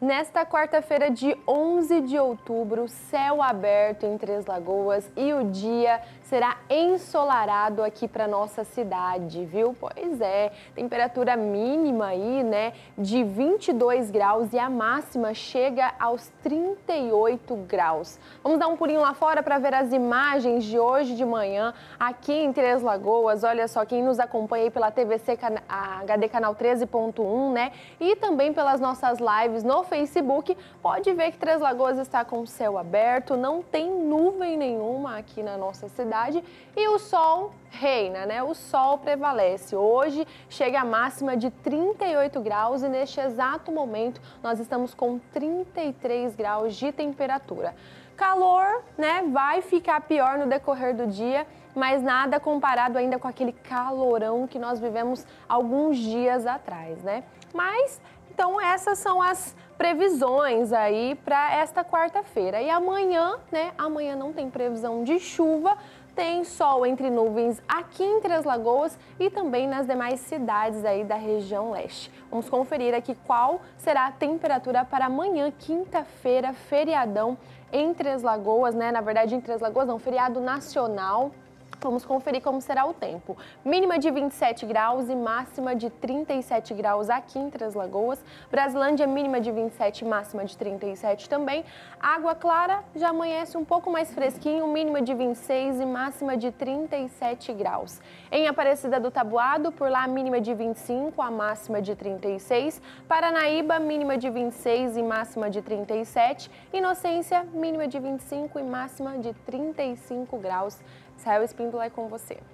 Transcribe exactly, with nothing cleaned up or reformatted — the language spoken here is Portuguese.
Nesta quarta-feira de onze de outubro, céu aberto em Três Lagoas e o dia será ensolarado aqui para nossa cidade, viu? Pois é, temperatura mínima aí, né, de vinte e dois graus e a máxima chega aos trinta e oito graus. Vamos dar um pulinho lá fora para ver as imagens de hoje de manhã aqui em Três Lagoas. Olha só, quem nos acompanha aí pela T V C H D Canal treze ponto um, né, e também pelas nossas lives no Facebook, pode ver que Três Lagoas está com o céu aberto, não tem nuvem nenhuma aqui na nossa cidade e o sol reina, né? O sol prevalece. Hoje chega a máxima de trinta e oito graus e neste exato momento nós estamos com trinta e três graus de temperatura. Calor, né? Vai ficar pior no decorrer do dia, mas nada comparado ainda com aquele calorão que nós vivemos alguns dias atrás, né? Mas então essas são as previsões aí para esta quarta-feira. E amanhã, né? Amanhã não tem previsão de chuva, tem sol entre nuvens aqui em Três Lagoas e também nas demais cidades aí da região leste. Vamos conferir aqui qual será a temperatura para amanhã, quinta-feira, feriadão em Três Lagoas, né? Na verdade, em Três Lagoas não, feriado nacional. Vamos conferir como será o tempo. Mínima de vinte e sete graus e máxima de trinta e sete graus aqui em Três Lagoas. Brasilândia, mínima de vinte e sete, máxima de trinta e sete também. Água Clara já amanhece um pouco mais fresquinho, mínima de vinte e seis e máxima de trinta e sete graus. Em Aparecida do Taboado, por lá, mínima de vinte e cinco, a máxima de trinta e seis. Paranaíba, mínima de vinte e seis e máxima de trinta e sete. Inocência, mínima de vinte e cinco e máxima de trinta e cinco graus. Israel Espíndola é com você.